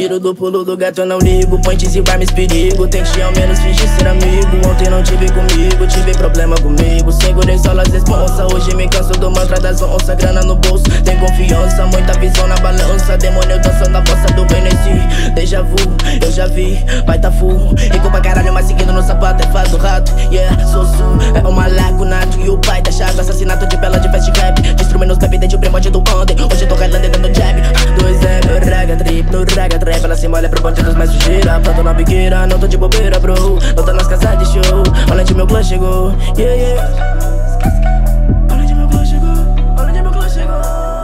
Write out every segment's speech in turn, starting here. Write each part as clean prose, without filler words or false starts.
Tiro do pulo do gato, eu não ligo. Pontes e barmes, perigo. Tente ao menos fingir ser amigo. Ontem não tive comigo, tive problema comigo. Segurei só as responsa. Hoje me canso do mantra das onças. Grana no bolso, tem confiança. Muita visão na balança. Demônio dançando a bossa do Hennessy. Déjà vu, eu já vi, vai tá full. Rico pra caralho, mas seguindo no sapato é fato rato. Yeah, sou su, é um malaco nato. E o pai da chave, assassinato de bela de fast rap. Destruindo os cap desde o primórdio do bonde. Hoje tô Highlander dando jab. 2M, no raga trip, no raga trap. Ela se molha pro bonde dos mais sujeira. Planto na biqueira, não tô de bobeira, bro. Não tô nas casas de show, olha onde meu clã chegou. Yeah, yeah. Olha onde meu clã chegou, olha onde meu clã chegou.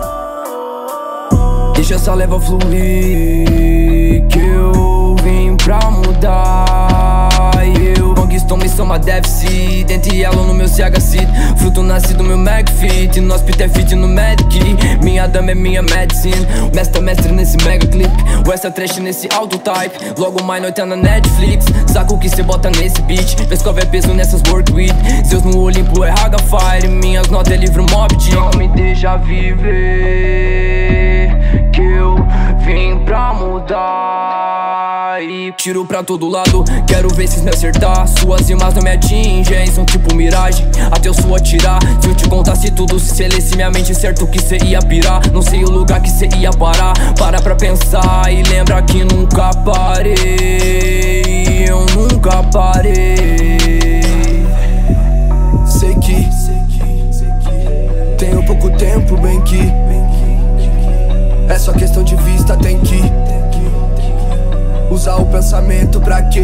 Deixa essa leva fluir, que eu vim pra mudar. Eu conquistou missão, uma deficit. Dente yellow no meu CHC. Fruto nascido meu McFit. No hospital fit no Medic. Minha dama é minha medicine. Mestre nesse mega clip. O extra trash nesse autotype. Logo mais noite na Netflix. Saco o que cê bota nesse beat. Vescova é peso nessas work with. Zeus no Olimpo é Haga Fire. Minhas notas é livro mob de. Não me deixa viver, que eu vim pra mudar. E tiro pra todo lado, quero ver se me acertar. Suas rimas não me atingem, são tipo miragem. Até eu sou atirar, se eu te contasse tudo. Se selesse minha mente, certo que cê ia pirar. Não sei o lugar que cê ia parar. Para pra pensar e lembra que nunca parei. Eu nunca parei. Sei que tenho pouco tempo, bem que é só questão de vista, tem que usar o pensamento pra quê?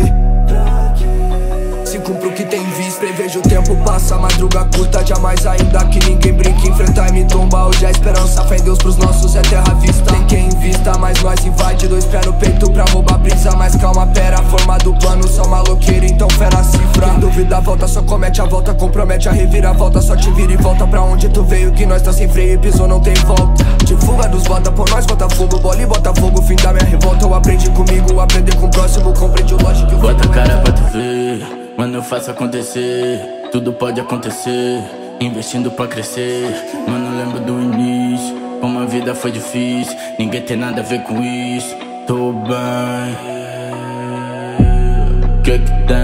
Se cumpre o que tem visto, prevejo o tempo passa, madruga curta. Jamais ainda que ninguém brinque, enfrentar e me tomba. Hoje a esperança, fé em Deus pros nossos é terra vista. Tem quem invista, mas nós invade. 2 pés no peito pra roubar brisa, mas calma, pera. Forma do plano, só maloqueiro, então fera a cifra. Quem duvida volta, só comete a volta. Compromete a reviravolta, só te vira e volta pra onde tu veio. Que nós tá sem freio e pisou, não tem volta. De fuga dos bota, por nós bota fogo. Bola e bota fogo, fim da minha revolta. Eu aprendi comigo, aprender com o próximo. Compreende o lógico. Bota a cara pra tu ver, mano, eu faço acontecer. Tudo pode acontecer, investindo pra crescer. Mano, lembro do início, como a vida foi difícil. Ninguém tem nada a ver com isso, tô bem. Que tem?